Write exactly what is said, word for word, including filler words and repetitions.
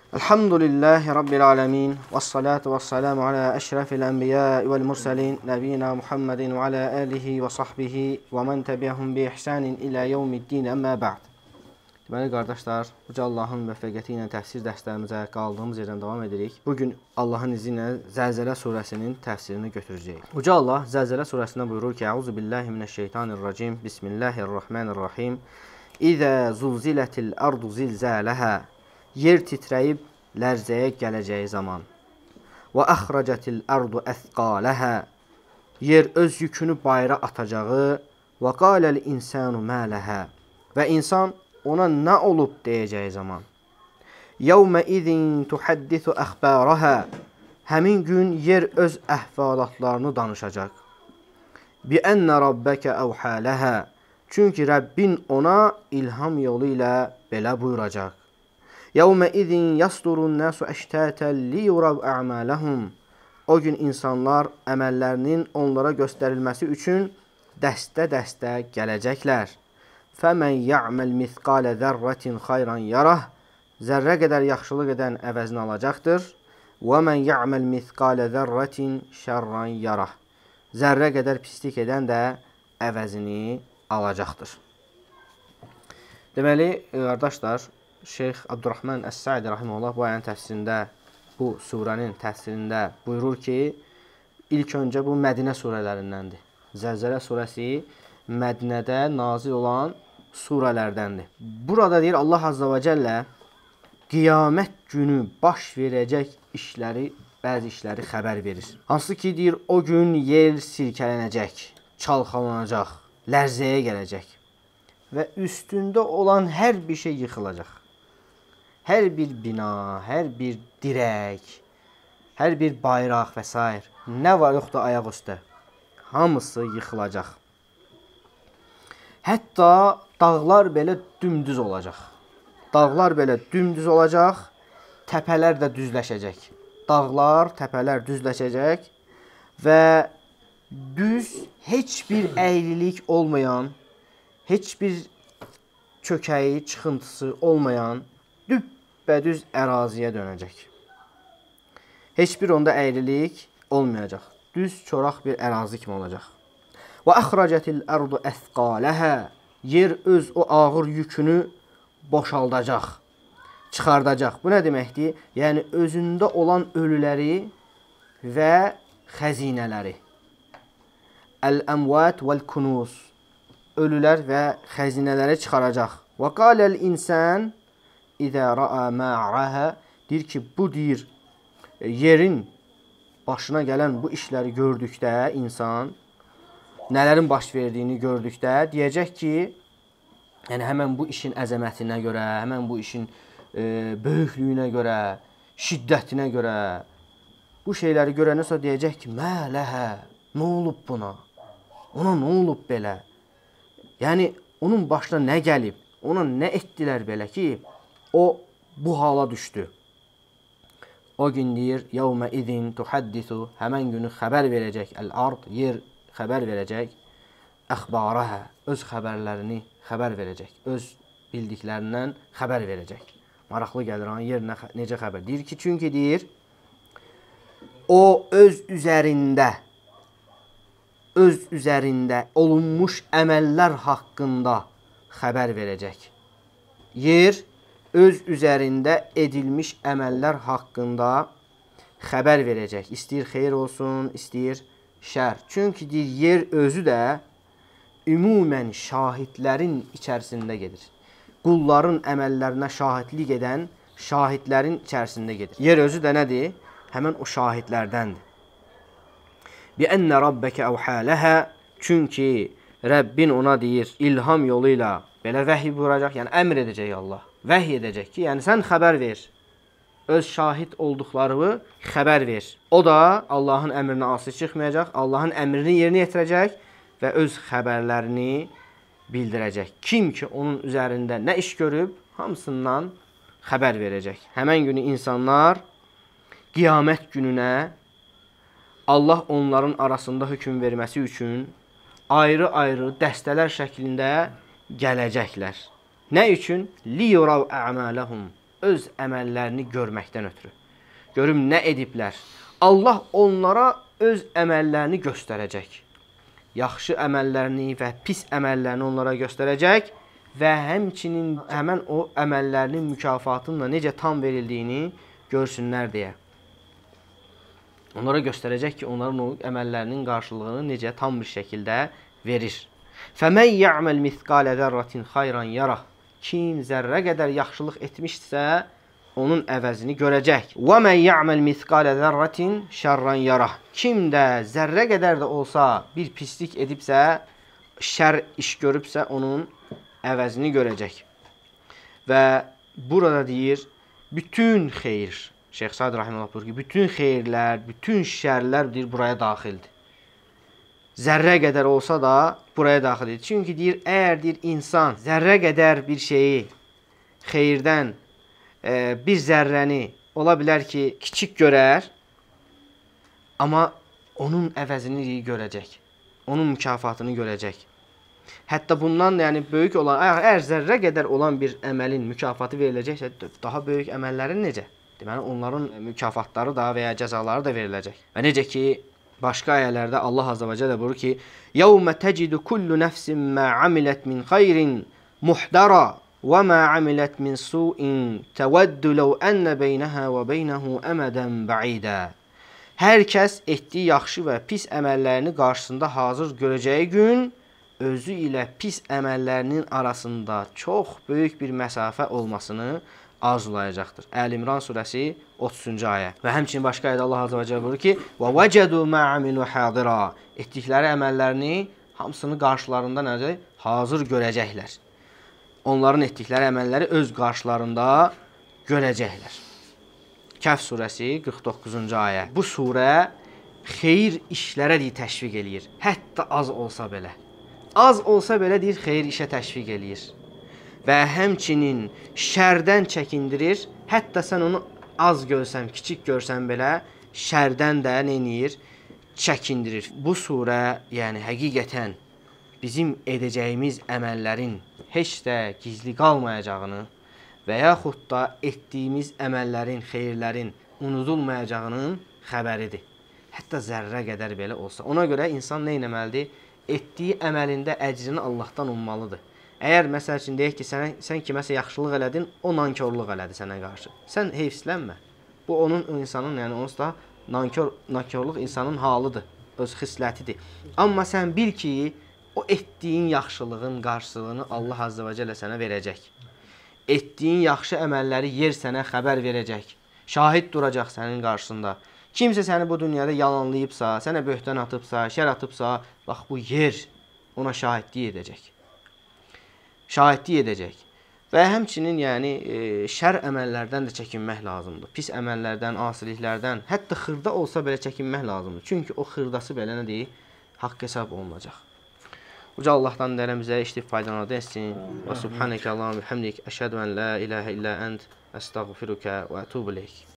Elhamdülillahi Rabbil alemin. Vessalatu vesselamu ala eşrefil enbiya vel mursalin. Nebina Muhammedin ve ala alihi ve sahbihi ve men tebi'ahum bi ihsanin ila yevmiddin əmmə ba'd. Deməli, qardaşlar, Uca Allahın müvəffəqiyyəti ilə təfsir dərslərimizə qaldığımız yerdən davam edirik. Bugün Allahın izi ilə Zəlzələ surəsinin təfsirini götürəcəyik. Uca Allah Zəlzələ surəsində buyurur ki, Əuzu billahi minəşşeytanirracim. Bismillahirrahmanirrahim. İzə zulzilətil ardu zilzələhə. Yer titrəyib lərzəyə gələcəyi zaman. Və əxrəcətil ardu əthqaləhə. Yer öz yükünü bayıra atacağı. Və qaləl insanu mələhə. Və insan ona nə olub deyəcəyi zaman. Yevmə izin tuhaddisu əxbərəhə. Həmin gün yer öz əhvalatlarını danışacaq. Bi ennə rabbəkə əvhələhə. Çünki Rəbbin ona ilham yolu ilə belə buyuracaq. Yevmə izin yasdurun nəsu əştətən liyurav ə'mələhum. O gün insanlar əməllərinin onlara göstərilməsi üçün dəstə-dəstə gələcəklər. Fəmən ya'məl mithqalə zərrətin xayran yarah. Zərrə qədər yaxşılıq edən əvəzini alacaqdır. Və mən ya'məl mithqalə zərrətin şərran yarah. Zərrə qədər pislik edən də əvəzini alacaqdır. Deməli, qardaşlar, Şeyx Abdurrahman Əs-Sa'di rahimehullah bu ayənin təfsirində, bu surənin təfsirində buyurur ki, ilk öncə bu Mədinə surələrindəndir. Zəlzələ surəsi Mədinədə nazil olan surələrdəndir. Burada deyir Allah Azza və Cəllə qiyamət günü baş verəcək işləri, bəzi işləri xəbər verir. Hansı ki deyir o gün yer silkələnəcək, çalxalanacaq, lərzəyə gələcək və üstündə olan hər bir şey yıxılacaq. Hər bir bina, hər bir dirək, hər bir bayraq və s. nə var yoxdur ayaq üstə, hamısı yıxılacaq. Hətta dağlar belə dümdüz olacaq. Dağlar belə dümdüz olacaq, təpələr də düzləşəcək. Dağlar, təpələr düzləşəcək və düz, heç bir əyrilik olmayan, heç bir çökəyi, çıxıntısı olmayan, düz əraziyə dönəcək. Heç bir onda əyrilik olmayacaq. Düz, çoraq bir ərazi kimi olacaq. Və əxrəcətil ardu əthqaləhə. Yer öz o ağır yükünü boşaldacaq, çıxardacaq. Bu nə deməkdir? Yəni, özündə olan ölüləri və xəzinələri. Əl-əmvət vəl-kunuz. Ölülər və xəzinələri çıxaracaq. Və qaləl insən İzə ra'a ma'ahə. Deyir ki, bu deyir, yerin başına gələn bu işləri gördükdə insan, nələrin baş verdiyini gördükdə deyəcək ki, yəni həmən bu işin əzəmətinə görə, həmən bu işin e, böyüklüyünə görə, şiddətinə görə, bu şeyləri görəndən sonra deyəcək ki, mələhə, nə olub buna? Ona nə olub belə? Yəni, onun başına nə gəlib? Ona nə etdilər belə ki, o bu hala düşdü. O gün deyir, yevmə izin tuhaddisu. Həmən günü xəbər verəcək. Əl-ard, yer xəbər verəcək. Əxbarəhə, öz xəbərlərini xəbər verəcək. Öz bildiklərindən xəbər verəcək. Maraqlı gəlir, yer nə, necə xəbər? Deyir ki, çünki deyir, o öz üzərində, öz üzərində olunmuş əməllər haqqında xəbər verəcək. Yer öz üzərində edilmiş əməllər haqqında xəbər verəcək. İstəyir xeyir olsun, istəyir şər. Çünki deyir, yer özü də ümumən şahidlərin içərisində gedir. Qulların əməllərinə şahidlik edən şahidlərin içərisində gedir. Yer özü də nədir? Həmən o şahidlərdəndir. Bi ennə rabbəkə əvhələhə. Çünki Rəbbin ona deyir, ilham yolu ilə belə vəhiy buyuracaq, yəni əmr edəcək Allah. Vəhiy edəcək ki, yəni sən xəbər ver. Öz şahid olduqlarını xəbər ver. O da Allahın əmrinə asi çıxmayacaq, Allahın əmrini yerinə yetirəcək və öz xəbərlərini bildirəcək. Kim ki, onun üzərində nə iş görüb, hamısından xəbər verəcək. Həmən günü insanlar qiyamət gününə Allah onların arasında hökm verməsi üçün ayrı-ayrı dəstələr şəklində gələcəklər. Nə üçün? Liyurav ə'mələhum. öz əməllərini görməkdən ötürü. Görüm nə ediblər. Allah onlara öz əməllərini göstərəcək. Yaxşı əməllərini və pis əməllərini onlara göstərəcək və həmçinin həmən o əməllərinin mükafatının necə tam verildiyini görsünlər deyə. Onlara göstərəcək ki, onların o əməllərinin qarşılığını necə tam bir şəkildə verir. فَمَنْ يَعْمَلْ مِثْقَالَ ذَرَّةٍ خَيْرًا يَرَهُ Kim zərrə qədər yaxşılıq etmişsə, onun əvəzini görəcək. وَمَنْ يَعْمَلْ مِثْقَالَ ذَرَّةٍ شَرًّا يَرَهُ Kim də zərrə qədər də olsa bir pislik edibsə, şər iş görübsə, onun əvəzini görəcək. Və burada deyir, bütün xeyir, Şeyx Said Rahimullah buyurur ki, bütün xeyirlər, bütün şərlər deyir, buraya daxildir. Zərrə qədər olsa da buraya daxildir. Çünki deyir, əgər deyir, insan zərrə qədər bir şeyi xeyirdən e, bir zərrəni ola bilər ki, kiçik görər, amma onun əvəzini deyir, görəcək. Onun mükafatını görəcək. Hətta bundan da yəni böyük olan, əgər zərrə qədər olan bir əməlin mükafatı veriləcəksə, daha böyük əməllərin necə? Deməli, onların mükafatları da və ya cəzaları da veriləcək. Və necə ki, başqa ayələrdə Allah Azza və Cəllə buyurur ki, يَوْمَ تَجِدُ كُلُّ نَفْسٍ مَا عَمِلَتْ مِنْ خَيْرٍ مُحْدَرًا وَمَا عَمِلَتْ مِنْ سُوءٍ تَوَدُّ لَوْ أَنَّ بَيْنَهَا وَبَيْنَهُ أَمَدًا بَعِيدًا Hər kəs etdiyi yaxşı və pis əməllərini qarşısında hazır görəcəyi gün, özü ilə pis əməllərinin arasında çox böyük bir məsafə olmasını arzulayacaqdır. Əl-İmran surəsi otuzuncu ayə. Və həmçinin başqa ayədə Allah Azza və Cəllə buyurur ki: "Və vəcədu mə amilu hadira." Etdikləri əməllərini hamısını qarşılarında necə hazır görəcəklər. Onların etdikləri əməlləri öz qarşılarında görəcəklər. Kəf surəsi qırx doqquzuncu ayə. Bu surə xeyir işlərə deyir, təşviq eləyir. Hətta az olsa belə. Az olsa belə deyir, xeyir işə təşviq eləyir. Və həmçinin şərdən çəkindirir. Hətta sən onu az görsən, kiçik görsən belə, şərdən də nə edir? Çəkindirir. Bu surə, yəni həqiqətən bizim edəcəyimiz əməllərin heç də gizli qalmayacağını və yaxud da etdiyimiz əməllərin, xeyirlərin unudulmayacağının xəbəridir. Hətta zərrə qədər belə olsa. Ona görə insan nə etməlidir? Etdiyi əməlində əcrini Allahdan ummalıdır. Əgər məsəl üçün deyək ki, sən, sən kiməsə yaxşılıq elədin, o nankorluq elədi sənə qarşı. Sən heyfslənmə. Bu onun insanın, yəni onsuz da nankor, nankorluq insanın halıdır, öz xislətidir. Amma sən bil ki, o etdiyin yaxşılığın qarşılığını Allah Azza və Cəllə sənə verəcək. Etdiyin yaxşı əməlləri yer sənə xəbər verəcək. Şahid duracaq sənin qarşısında. Kimsə səni bu dünyada yalanlayıbsa, sənə böhtan atıbsa, şər atıbsa, bax bu yer ona şahidlik edəcək. Şahidlik edəcək. Və həmçinin yəni e, şər əməllərdən də çəkinmək lazımdır. Pis əməllərdən, asiliklərdən, hətta xırda olsa belə çəkinmək lazımdır. Çünki o xırdası belə nə deyir? Haqq hesab olunacaq. Uca Allahdan dərəmizə işləyib faydalanan etsin. Və subhanəkə Allahumma bihamdik, əşhədu ən la ilahə illə ənt, əstəğfiruka və etûbu ileyk.